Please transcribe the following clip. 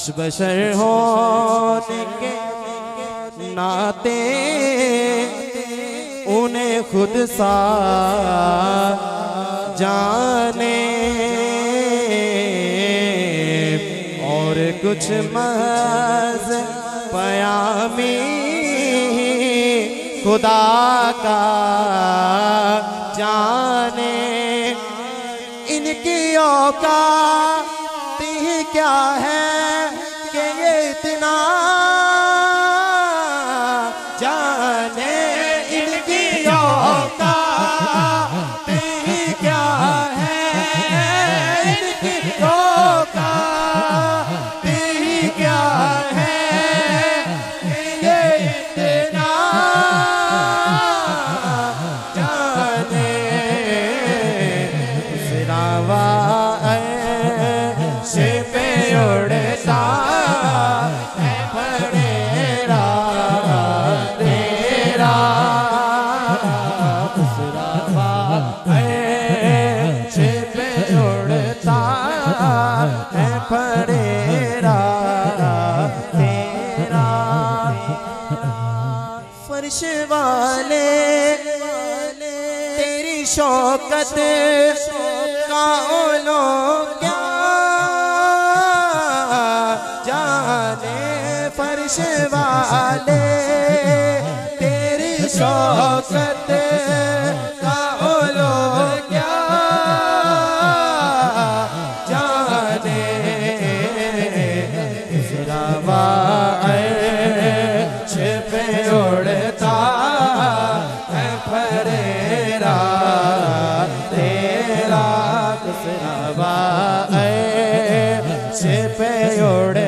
बशर होने के नाते उन्हें खुद सा जाने और कुछ महज पयामी खुदा का जाने। इनकी औकात ही क्या है कि ये इतना जाने। इनकी औकात ही क्या है, इनकी औकात ही क्या है कि ये इतना जाने। सिरावा ऐसे पे उड़ता है फरेरा तेरा। सिरावा ऐसे पे उड़ता है फरेरा तेरा। फर्श वाले तेरी शौकत का ओलो क्या जाने। फर्श वाले तेरी शौकत का ओलो क्या जाने। सिरावा ऐसे पे उड़ता है फरेरा तेरा। सिरावा ऐसे पे उड़